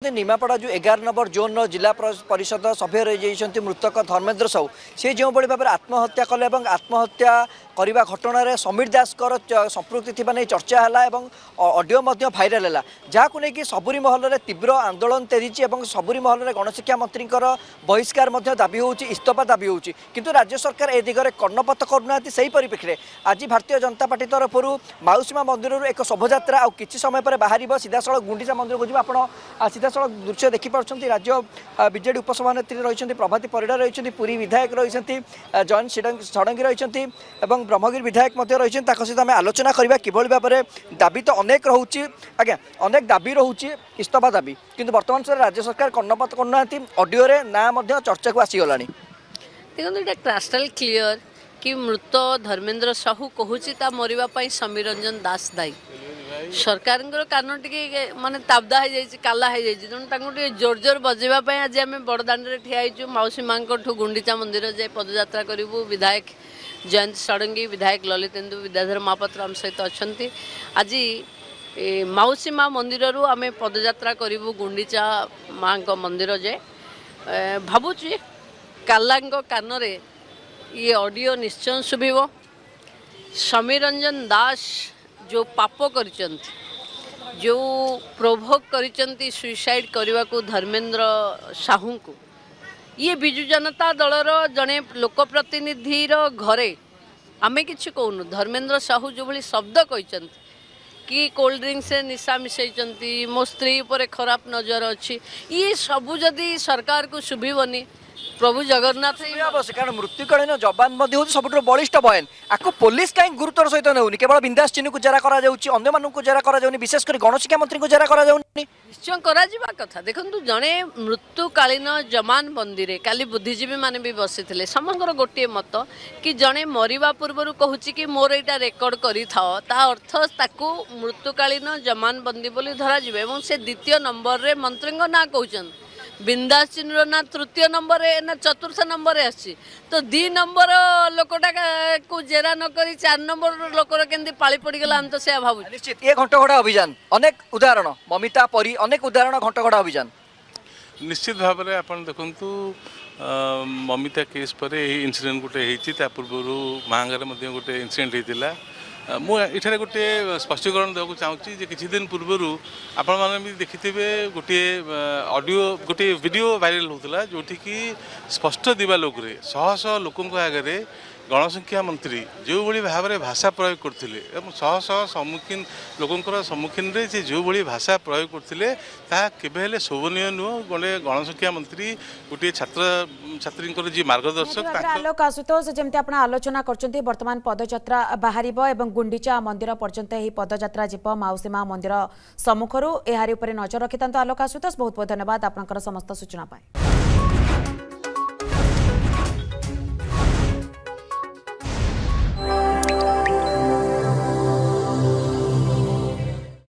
देखते निमापड़ा जो 11 number zone जिला परिषद सभ्य रही मृतक धर्मेंद्र साहू से जो भाई भाव आत्महत्या कले आत्महत्या करने घटन समीर दास संपृक्ति थी नहीं चर्चा है ऑडियो भाइराल है जहाँ नहीं कि सबुरी महल में तीव्र आंदोलन तेजी सबुरी महल में गणशिक्षा मंत्री बहिष्कार दाबी हो इस्तीफा दाबी हो किंतु राज्य सरकार ए दिगरे कर्णपात करूना से परिप्रेक्षी में आज भारतीय जनता पार्टी तरफ माउसीमा मंदिर एक शोभायात्रा आ किसी समय पर बाहर सीधा सड़क गुंडीचा मंदिर को जी आप सीधा सड़क दृश्य देखिपुं राज्य बीजेडी उपसभानेत्री रही प्रभाती परिड़ा रही पुरी विधायक रही जयंत षडंगी रही ब्रह्मगिरी विधायक रही सहित आम आलोचना करवा कि भाव में दाबी तो अनेक रोचे आज्ञा अनेक दाबी रोचे इस्तीफा दाबी किंतु वर्तमान समय राज्य सरकार कर्णपात करना ऑडियो ना चर्चा को आसीगला देखो क्रास्टाल क्लीयर कि मृत धर्मेंद्र साहू कहूँ मरवाई समीर रंजन दास दायी सरकार कान टे मानने ताबदा हो जाए काला हो जाए तेणु जोर जोर बजेवाई आज आम बड़दाण्ड में ठिया मौसी माँ गुंडीचा मंदिर जाए पदयात्रा करूँ विधायक जयंत षडंगी विधायक ललितेन्दु विद्याधर महापात्र आम सहित अच्छा आज मौसी माँ मंदिर आम पदयात्रा करूँ गुंडीचा माँ मंदिर जाए भावुची काला कान ये ऑडियो निश्चय शुभिव समीर रंजन दास जो पाप कर जो प्रोभोक कर सुइसाइड करने को धर्मेंद्र साहू को ये विजु जनता दलर जड़े लोकप्रतिनिधि घरे आमे किसी कहूनु धर्मेंद्र साहू जो भाई शब्द कहते कि कोल्ड ड्रिंक्स से निशा मिसई मो स्त्री पर खराब नजर अच्छी ये सबू जदि सरकार को शुभिबनी प्रभु जगन्नाथ कारण मृत्युकालीन जवान सब बलिष्ठ बयान आपको पुलिस कहीं गुरुतर सहित नौनी केवल बिंदास चिन्ह को जेरा कर जेरा कर विशेषकर गणशिक्षा मंत्री को जेरा कर निश्चय करा कथा देखु जड़े मृत्युकालीन जमान बंदी काली बुद्धिजीवी माने भी बसी समग्र गोटे मत कि जड़े मरवा पूर्व कहूँ कि मोर यहाँ रेकर्ड अर्थ ताकू मृत्युकालीन जमान बंदी बोली धरा से द्वितीय नंबर रे मंत्री ना कहते बिंदास चिन्ह ना तृतीय नंबर ना चतुर्थ नंबर आसी तो 2 नंबर लोकटा को जेरा नक 4 नंबर लोकर के पाली पड़गला हम तो से भाव निश्चित ये घंटगड़ा अभियान अनेक उदाहरण ममिता परी अनेक उदाहरण घंटगड़ा अभियान निश्चित भाव में आप देखु ममिता केस पर इनसीडेंट गोटे पूर्व महांगार गोटे इनसीडेंट होता मुझे गोटे स्पष्टीकरण देवाक चाहूँगी किसी दिन पूर्वर आपण मैंने भी देखिथे गोटे ऑडियो गोटे वीडियो वायरल होता जो कि स्पष्ट दिवालोक शह शह लोकों आगे गणशिक्षा मंत्री जो भाई भाव में भाषा प्रयोग करते शह शह सम्मुखीन लोकंर सम्मुखीन से जो भाई भाषा प्रयोग करते केवे शोभनीय नुह गोटे गणशिक्षा मंत्री गोटे छात्र छात्री जी मार्गदर्शक आलोक आशुतोष जमी आप आलोचना कर बर्तमान पदयात्रा बाहर और गुंडीचा मंदिर पर्यंत यह पदयात्रा जीव मौसीमा मंदिर सम्मुखर यार नजर रखि आलोक आशुतोष बहुत बहुत धन्यवाद आपंकर समस्त सूचना पाए।